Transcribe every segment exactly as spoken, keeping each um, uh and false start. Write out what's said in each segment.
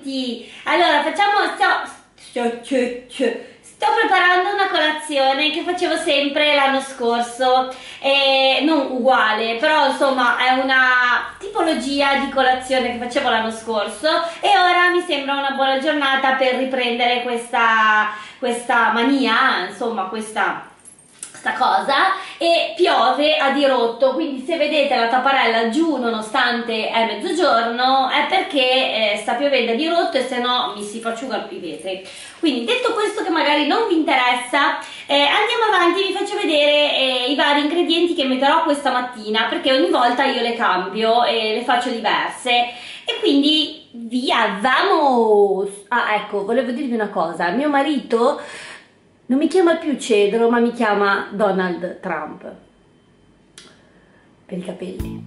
tutti! Allora facciamo, sto, sto preparando una colazione che facevo sempre l'anno scorso, eh, non uguale, però insomma è una tipologia di colazione che facevo l'anno scorso e ora mi sembra una buona giornata per riprendere questa, questa mania, insomma questa... sta cosa, e piove a dirotto, quindi se vedete la tapparella giù nonostante è mezzogiorno è perché eh, sta piovendo a dirotto e se no mi si prosciugano i vetri. Quindi detto questo, che magari non vi interessa, eh, andiamo avanti, vi faccio vedere eh, i vari ingredienti che metterò questa mattina, perché ogni volta io le cambio e le faccio diverse e quindi via, vamos! Ah, ecco, volevo dirvi una cosa, mio marito non mi chiama più Cedro, ma mi chiama Donald Trump, per i capelli.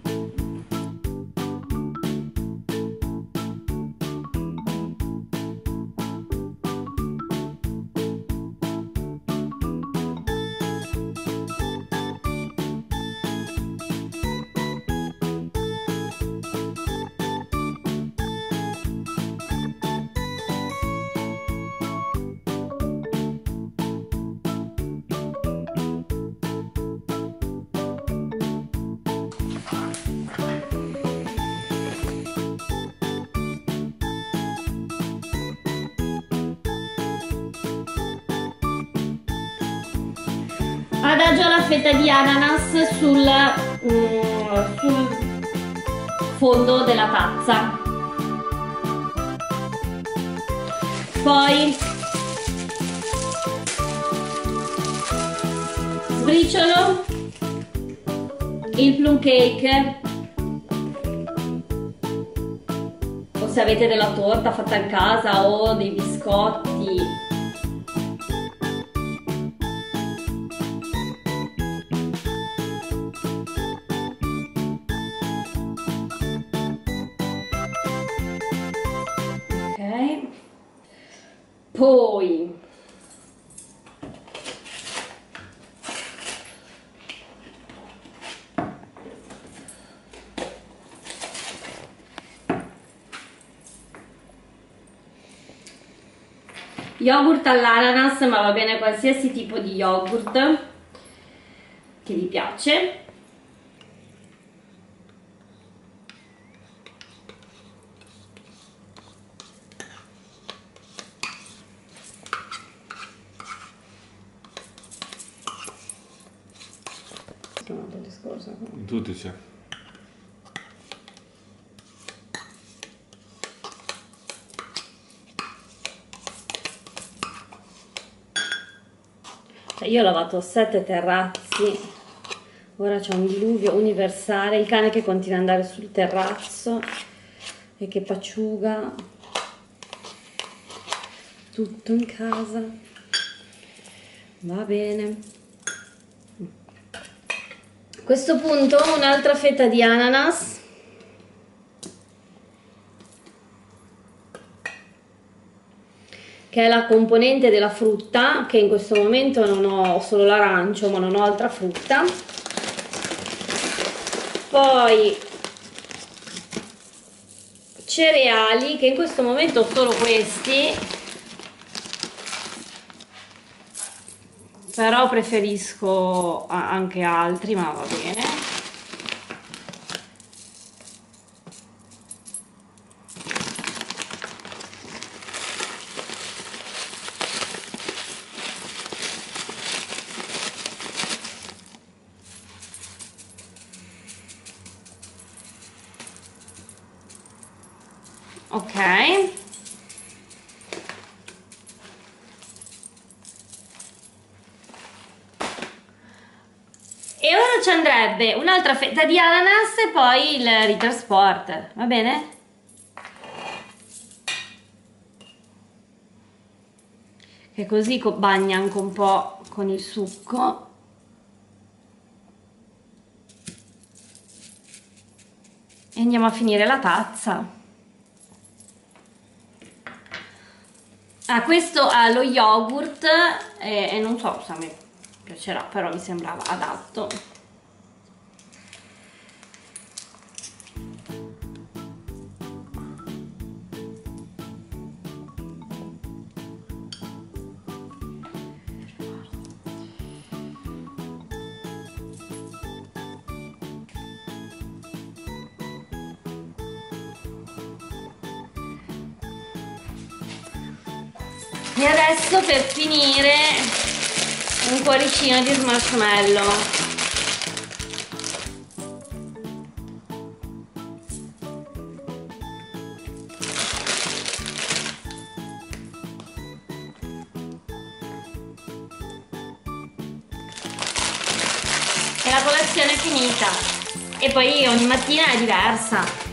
Adagio la fetta di ananas sul, mm, sul fondo della tazza, poi sbriciolo il plum cake, o se avete della torta fatta in casa o dei biscotti. Poi yogurt all'ananas, ma va bene qualsiasi tipo di yogurt che vi piace. Tutti c'è. Io ho lavato sette terrazzi, ora c'è un diluvio universale, il cane che continua ad andare sul terrazzo e che paciuga tutto in casa. Va bene. A questo punto un'altra fetta di ananas, che è la componente della frutta, che in questo momento non ho, solo l'arancio, ma non ho altra frutta. Poi cereali, che in questo momento ho solo questi, però preferisco anche altri, ma va bene. Ok. E ora ci andrebbe un'altra fetta di ananas e poi il Ritter Sport, va bene? Che così bagna anche un po' con il succo. E andiamo a finire la tazza. Ah, questo ha lo yogurt e, e non so se a me piacerà, però mi sembrava adatto. E adesso per finire un cuoricino di marshmallow. E la colazione è finita. E poi ogni mattina è diversa.